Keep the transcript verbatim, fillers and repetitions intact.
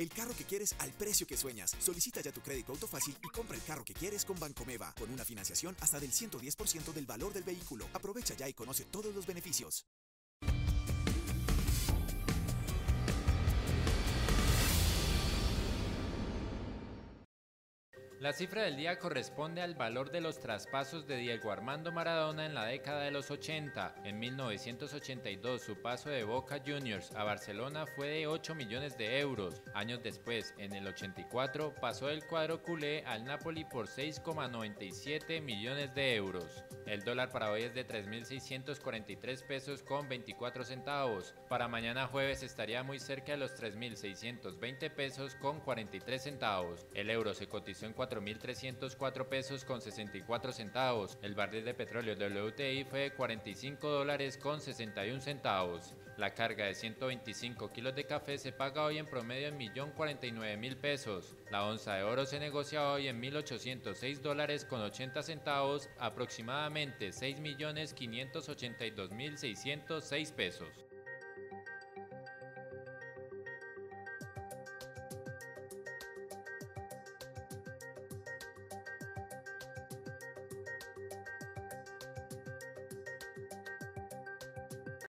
El carro que quieres al precio que sueñas. Solicita ya tu crédito Autofácil y compra el carro que quieres con Bancomeva, con una financiación hasta del ciento diez por ciento del valor del vehículo. Aprovecha ya y conoce todos los beneficios. La cifra del día corresponde al valor de los traspasos de Diego Armando Maradona en la década de los ochenta. En mil novecientos ochenta y dos, su paso de Boca Juniors a Barcelona fue de ocho millones de euros. Años después, en el ochenta y cuatro, pasó el cuadro culé al Napoli por seis coma noventa y siete millones de euros. El dólar para hoy es de tres mil seiscientos cuarenta y tres pesos con veinticuatro centavos. Para mañana jueves estaría muy cerca de los tres mil seiscientos veinte pesos con cuarenta y tres centavos. El euro se cotizó en cuatro mil trescientos cuatro pesos con sesenta y cuatro centavos. El barril de petróleo W T I fue de cuarenta y cinco dólares con sesenta y un centavos. La carga de ciento veinticinco kilos de café se paga hoy en promedio en un millón cuarenta y nueve mil pesos. La onza de oro se negocia hoy en mil ochocientos seis dólares con ochenta centavos, aproximadamente seis millones quinientos ochenta y dos mil seiscientos seis pesos.